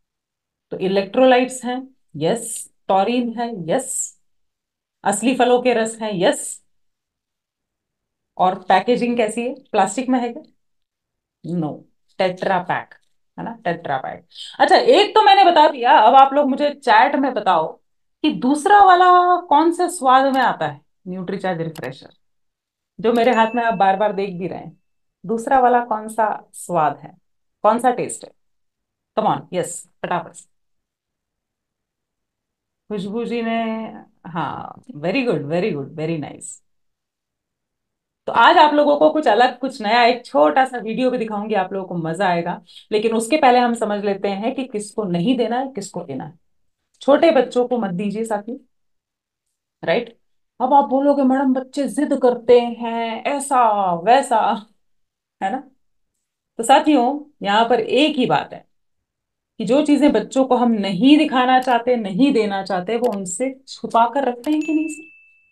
तो इलेक्ट्रोलाइट्स हैं, यस। टॉरिन है, यस। असली फलों के रस हैं, यस। और पैकेजिंग कैसी है, प्लास्टिक में है क्या? नो। टेट्रा पैक, है ना, टेट्रा पैक। अच्छा, एक तो मैंने बता दिया, अब आप लोग मुझे चैट में बताओ कि दूसरा वाला कौन से स्वाद में आता है, न्यूट्रीचार्ज रिफ्रेशर, जो मेरे हाथ में आप बार बार देख भी रहे हैं। दूसरा वाला कौन सा स्वाद है, कौन सा टेस्ट है? कम ऑन, यस, फटाफट से। खुशबू जी ने, हाँ, very good, very good, very nice. तो आज आप लोगों को कुछ अलग, कुछ नया, एक छोटा सा वीडियो भी दिखाऊंगी, आप लोगों को मजा आएगा। लेकिन उसके पहले हम समझ लेते हैं कि किसको नहीं देना है, किसको देना है। छोटे बच्चों को मत दीजिए साथी। राइट। अब आप बोलोगे मैडम बच्चे जिद करते हैं, ऐसा वैसा, है ना। तो साथियों, यहाँ पर एक ही बात है कि जो चीजें बच्चों को हम नहीं दिखाना चाहते, नहीं देना चाहते, वो उनसे छुपा कर रखते हैं कि नहीं सर,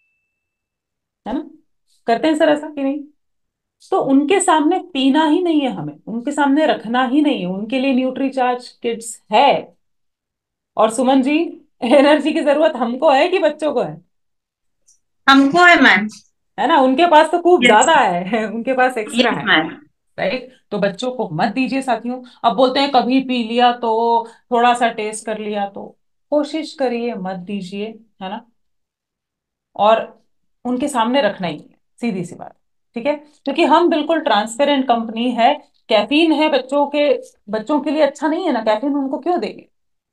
है ना। करते हैं सर ऐसा कि नहीं? तो उनके सामने पीना ही नहीं है हमें, उनके सामने रखना ही नहीं है, उनके लिए न्यूट्री चार्ज किड्स है। और सुमन जी, एनर्जी की जरूरत हमको है कि बच्चों को है? हमको है मैम। है ना, उनके पास तो खूब यस। ज्यादा है उनके पास एक्स्ट्रा यस है। मैम। राइट। तो बच्चों को मत दीजिए साथियों। अब बोलते हैं कभी पी लिया तो, थोड़ा सा टेस्ट कर लिया तो, कोशिश करिए मत दीजिए, है ना। और उनके सामने रखना ही है, सीधी सी बात। ठीक है, क्योंकि हम बिल्कुल ट्रांसपेरेंट कंपनी है। कैफीन है बच्चों के लिए अच्छा नहीं है ना, कैफीन उनको क्यों देंगे?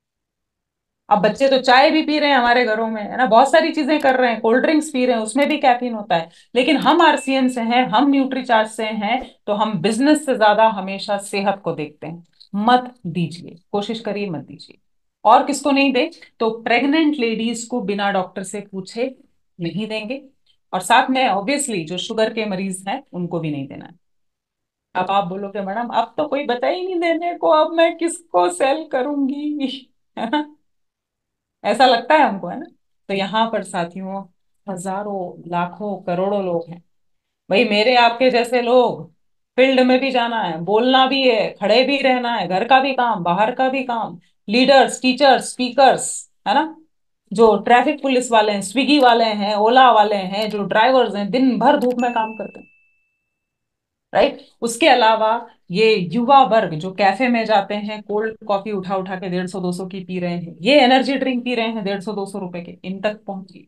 अब बच्चे तो चाय भी पी रहे हैं हमारे घरों में, है ना, बहुत सारी चीजें कर रहे हैं, कोल्ड ड्रिंक्स पी रहे हैं, उसमें भी कैफीन होता है। लेकिन हम आरसीएन से हैं, हम न्यूट्रीचार्ज से हैं, तो हम बिजनेस से ज्यादा हमेशा सेहत को देखते हैं। मत दीजिए, कोशिश करिए मत दीजिए। और किसको नहीं दे? तो प्रेग्नेंट लेडीज को बिना डॉक्टर से पूछे नहीं देंगे। और साथ में ऑब्वियसली जो शुगर के मरीज हैं उनको भी नहीं देना है। अब आप बोलोगे मैडम अब तो कोई बचा ही नहीं देने को, अब मैं किसको सेल करूंगी है ना, ऐसा लगता है हमको, है ना। तो यहाँ पर साथियों हजारों, लाखों, करोड़ों लोग हैं। भाई मेरे आपके जैसे लोग, फील्ड में भी जाना है, बोलना भी है, खड़े भी रहना है, घर का भी काम, बाहर का भी काम, लीडर्स, टीचर्स, स्पीकर्स, है ना, जो ट्रैफिक पुलिस वाले हैं, स्विगी वाले हैं, ओला वाले हैं, जो ड्राइवर्स हैं, दिन भर धूप में काम करते हैं। राइट। उसके अलावा ये युवा वर्ग जो कैफे में जाते हैं, कोल्ड कॉफी उठा उठा के 150-200 की पी रहे हैं, ये एनर्जी ड्रिंक पी रहे हैं 150-200 रुपए के, इन तक पहुंचिए।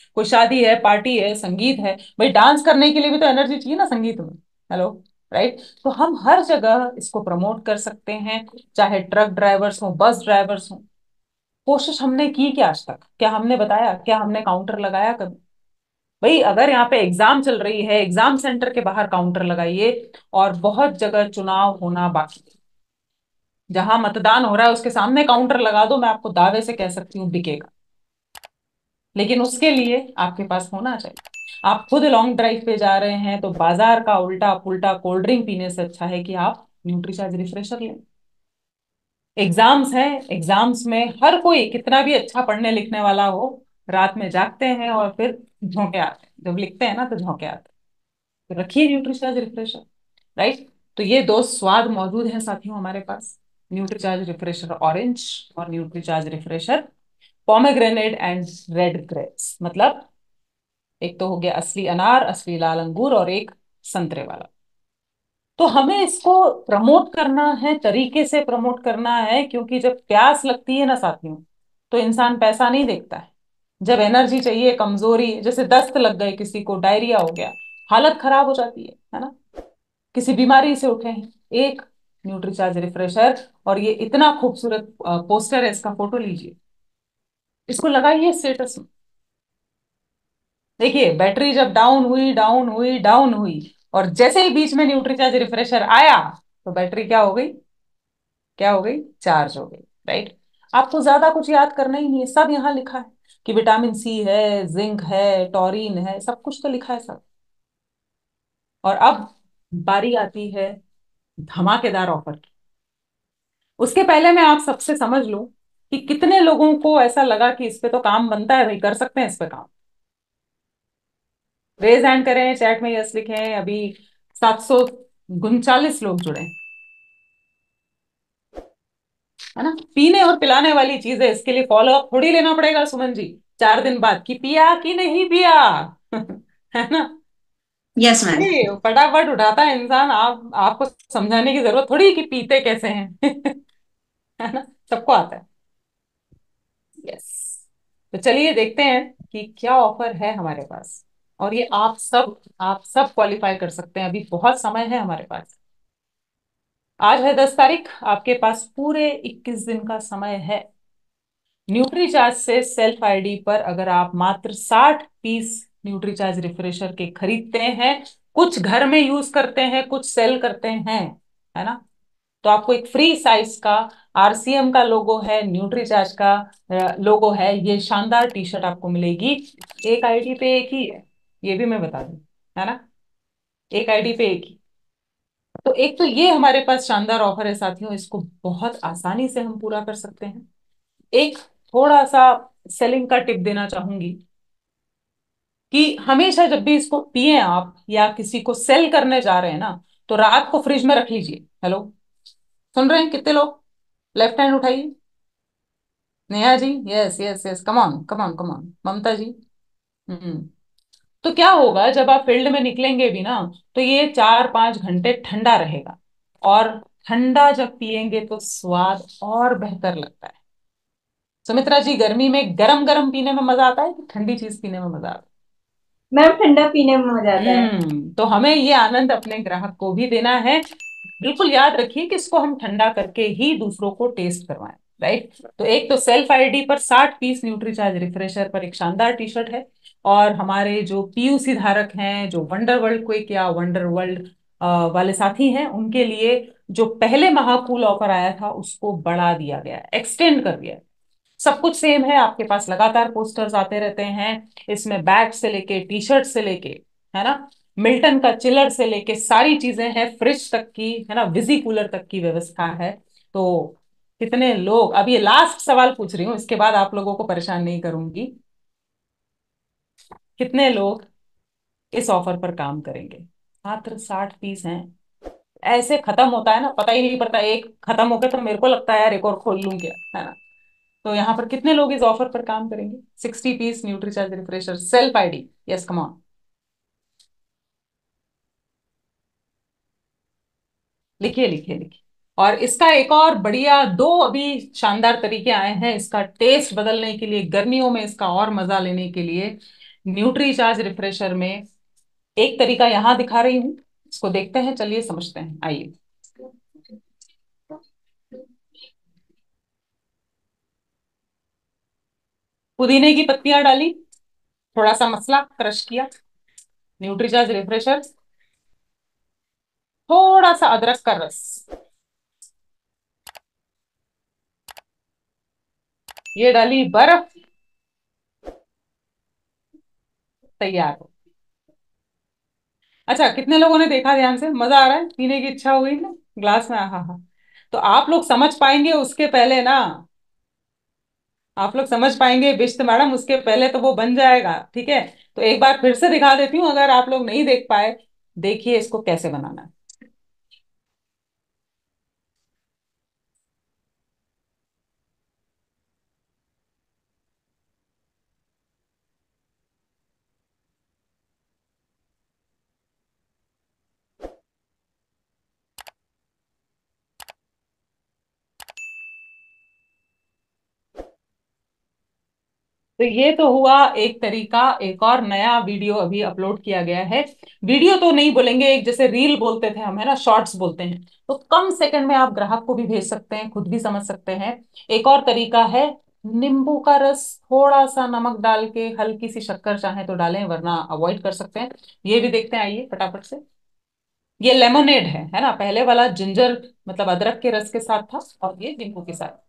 कोई शादी है, पार्टी है, संगीत है, भाई डांस करने के लिए भी तो एनर्जी चाहिए ना संगीत में। Hello, right. तो हम हर जगह इसको प्रमोट कर सकते हैं, चाहे ट्रक ड्राइवर्स हो, बस ड्राइवर्स हो। कोशिश हमने की क्या आज तक? क्या हमने बताया? क्या हमने काउंटर लगाया कभी? भाई अगर यहाँ पे एग्जाम चल रही है, एग्जाम सेंटर के बाहर काउंटर लगाइए। और बहुत जगह चुनाव होना बाकी है, जहां मतदान हो रहा है उसके सामने काउंटर लगा दो, मैं आपको दावे से कह सकती हूँ बिकेगा। लेकिन उसके लिए आपके पास होना चाहिए। आप खुद लॉन्ग ड्राइव पे जा रहे हैं तो बाजार का उल्टा पुल्टा कोल्ड ड्रिंक पीने से अच्छा है कि आप न्यूट्रीचार्ज रिफ्रेशर लें। एग्जाम्स हैं, एग्जाम्स में हर कोई कितना भी अच्छा पढ़ने लिखने वाला हो, रात में जागते हैं और फिर झोंके आते हैं। जब लिखते हैं ना तो झोंके आते हैं। तो रखिए न्यूट्रीचार्ज रिफ्रेशर, राइट। तो ये दो स्वाद मौजूद हैं साथियों हमारे पास, न्यूट्रीचार्ज रिफ्रेशर ऑरेंज और Nutricharge refresher pomegranate and red grapes. मतलब एक तो हो गया असली अनार, असली लाल अंगूर, और एक संतरे वाला। तो हमें इसको प्रमोट करना है, तरीके से प्रमोट करना है, क्योंकि जब प्यास लगती है ना साथियों, तो इंसान पैसा नहीं देखता है। जब एनर्जी चाहिए, कमजोरी, जैसे दस्त लग गए, किसी को डायरिया हो गया, हालत खराब हो जाती है ना, किसी बीमारी से उठे हैं, एक न्यूट्रीचार्ज रिफ्रेशर। और ये इतना खूबसूरत पोस्टर है, इसका फोटो लीजिए, इसको लगाइए स्टेटस में। देखिए बैटरी जब डाउन हुई, डाउन हुई, डाउन हुई, और जैसे ही बीच में न्यूट्रीचार्ज रिफ्रेशर आया, तो बैटरी क्या हो गई? क्या हो गई? चार्ज हो गई, राइट। आपको ज्यादा कुछ याद करना ही नहीं है, सब यहाँ लिखा है कि विटामिन सी है, जिंक है, टॉरिन है, सब कुछ तो लिखा है सब। और अब बारी आती है धमाकेदार ऑफर की। उसके पहले मैं आप सबसे समझ लूं कि कितने लोगों को ऐसा लगा कि इस पे तो काम बनता है, भाई कर सकते हैं इस पे काम। रेज हैंड करें, चैट में यस लिखें। अभी 739 लोग जुड़े हैं, है ना। पीने और पिलाने वाली चीज है, इसके लिए फॉलो अप थोड़ी लेना पड़ेगा सुमन जी 4 दिन बाद कि पिया कि नहीं पिया। है ना। Yes ma'am. ये फटाफट उठाता है इंसान, आप आपको समझाने की जरूरत थोड़ी कि पीते कैसे हैं। है ना, सबको आता है। यस। तो चलिए देखते हैं कि क्या ऑफर है हमारे पास। और ये आप सब क्वालिफाई कर सकते हैं, अभी बहुत समय है हमारे पास। आज है 10 तारीख, आपके पास पूरे 21 दिन का समय है। न्यूट्रीचार्ज से सेल्फ आईडी पर अगर आप मात्र 60 पीस न्यूट्रीचार्ज रिफ्रेशर के खरीदते हैं, कुछ घर में यूज करते हैं, कुछ सेल करते हैं, है ना, तो आपको एक फ्री साइज का आरसीएम का लोगो है, न्यूट्रीचार्ज का लोगो है, ये शानदार टी शर्ट आपको मिलेगी। एक आईडी पे एक ही है, ये भी मैं बता दूं, है ना, एक आईडी पे एक ही। तो एक तो ये हमारे पास शानदार ऑफर है साथियों, इसको बहुत आसानी से हम पूरा कर सकते हैं। एक थोड़ा सा सेलिंग का टिप देना चाहूंगी कि हमेशा जब भी इसको पिए आप या किसी को सेल करने जा रहे हैं ना, तो रात को फ्रिज में रख लीजिए। हेलो, सुन रहे हैं कितने लोग? लेफ्ट हैंड उठाइए। Neha ji, yes yes yes, come on come on come on. Mamta ji, hmm. तो क्या होगा जब आप फील्ड में निकलेंगे भी ना, तो ये 4-5 घंटे ठंडा रहेगा। और ठंडा जब पिएंगे तो स्वाद और बेहतर लगता है। सुमित्रा जी, गर्मी में गरम गरम पीने में मजा आता है कि ठंडी चीज पीने में मजा आता मैम ठंडा पीने में मजा आता है? है। तो हमें ये आनंद अपने ग्राहक को भी देना है। बिल्कुल याद रखिए कि इसको हम ठंडा करके ही दूसरों को टेस्ट करवाएं, राइट। तो एक तो सेल्फ आईडी पर 60 पीस न्यूट्रीचार्ज रिफ्रेशर पर एक शानदार टी शर्ट है। और हमारे जो पीयूसी धारक हैं, जो वंडर वर्ल्ड क्विक या वंडर वर्ल्ड वाले साथी हैं, उनके लिए जो पहले महाकूल ऑफर आया था उसको बढ़ा दिया गया, एक्सटेंड कर दिया। सब कुछ सेम है, आपके पास लगातार पोस्टर्स आते रहते हैं। इसमें बैग से लेके टी शर्ट से लेके, है ना, मिल्टन का चिलर से लेके सारी चीजें हैं, फ्रिज तक की, है ना, विजी कूलर तक की व्यवस्था है। तो कितने लोग, अब ये लास्ट सवाल पूछ रही हूँ, इसके बाद आप लोगों को परेशान नहीं करूंगी, कितने लोग इस ऑफर पर काम करेंगे? मात्र 60 पीस हैं। ऐसे खत्म होता है ना, पता ही नहीं पड़ता, एक खत्म हो गया तो मेरे को लगता है यार एक और खोल लूं क्या, है ना। तो यहाँ पर कितने लोग इस ऑफर पर काम करेंगे? 60 piece Nutricharge refresher self ID, yes come on, लिखिए लिखिए लिखिए। और इसका एक और बढ़िया दो अभी शानदार तरीके आए हैं इसका टेस्ट बदलने के लिए, गर्मियों में इसका और मजा लेने के लिए। न्यूट्री चार्ज रिफ्रेशर में एक तरीका यहां दिखा रही हूं, इसको देखते हैं, चलिए समझते हैं, आइए। पुदीने की पत्तियां डाली, थोड़ा सा मसला क्रश किया, न्यूट्री चार्ज रिफ्रेशर, थोड़ा सा अदरक का रस, ये डाली बर्फ, तैयार हो। अच्छा, कितने लोगों ने देखा ध्यान से? मजा आ रहा है, पीने की इच्छा हो गई ना ग्लास में? हाँ। तो आप लोग समझ पाएंगे उसके पहले ना, आप लोग समझ पाएंगे बिश्त मैडम, उसके पहले तो वो बन जाएगा, ठीक है? तो एक बार फिर से दिखा देती हूँ, अगर आप लोग नहीं देख पाए, देखिए इसको कैसे बनाना है। तो ये तो हुआ एक तरीका। एक और नया वीडियो अभी अपलोड किया गया है। वीडियो तो नहीं बोलेंगे, एक जैसे रील बोलते थे हम, है ना, शॉर्ट्स बोलते हैं। तो कम सेकंड में आप ग्राहक को भी भेज सकते हैं, खुद भी समझ सकते हैं। एक और तरीका है, नींबू का रस, थोड़ा सा नमक डाल के, हल्की सी शक्कर चाहे तो डालें, वरना अवॉइड कर सकते हैं। ये भी देखते हैं, आइए फटाफट से। ये लेमोनेड है ना? पहले वाला जिंजर मतलब अदरक के रस के साथ था, और ये नींबू के साथ।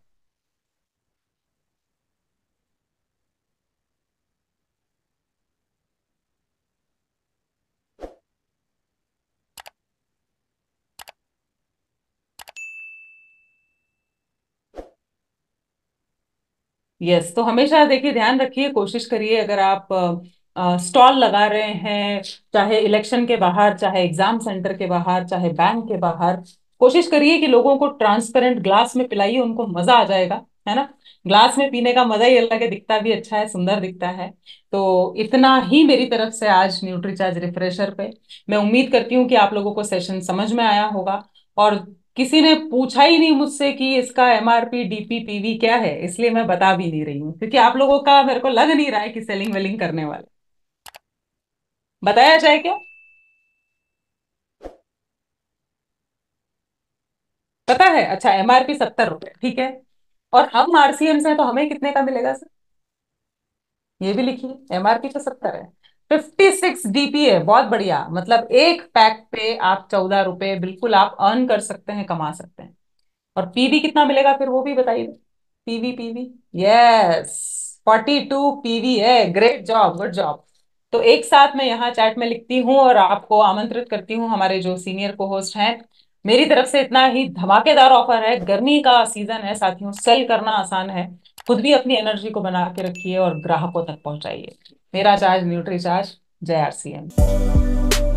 यस, तो हमेशा देखिए, ध्यान रखिए, कोशिश करिए, अगर आप स्टॉल लगा रहे हैं, चाहे इलेक्शन के बाहर, चाहे एग्जाम सेंटर के बाहर, चाहे बैंक के बाहर, कोशिश करिए कि लोगों को ट्रांसपेरेंट ग्लास में पिलाइए, उनको मजा आ जाएगा, है ना? ग्लास में पीने का मजा ही अलग है, दिखता भी अच्छा है, सुंदर दिखता है। तो इतना ही मेरी तरफ से आज न्यूट्रीचार्ज रिफ्रेशर पे। मैं उम्मीद करती हूँ कि आप लोगों को सेशन समझ में आया होगा। और किसी ने पूछा ही नहीं मुझसे कि इसका एमआरपी डीपी पीवी क्या है, इसलिए मैं बता भी नहीं रही हूँ, क्योंकि आप लोगों का मेरे को लग नहीं रहा है कि सेलिंग वेलिंग करने वाले। बताया जाए क्या? पता है? अच्छा, एमआरपी 70 रुपए, ठीक है। और हम आरसीएम से हैं, तो हमें कितने का मिलेगा सर? ये भी लिखिए, एमआरपी तो 70 है। 56 डीपी है, बहुत बढ़िया। मतलब एक पैक पे आप 14 रुपए बिल्कुल आप अर्न कर सकते हैं, कमा सकते हैं। और पीवी कितना मिलेगा फिर, वो भी बताइए। पीवी पीवी, यस, 42 पीवी है। Great job, good job. तो एक साथ मैं यहाँ चैट में लिखती हूँ और आपको आमंत्रित करती हूँ, हमारे जो सीनियर को होस्ट हैं, मेरी तरफ से इतना ही धमाकेदार ऑफर है। गर्मी का सीजन है साथियों, सेल करना आसान है। खुद भी अपनी एनर्जी को बना के रखिए और ग्राहकों तक पहुंचाइए। मेरा चार्ज न्यूट्री चार्ज। जय आरसीएम।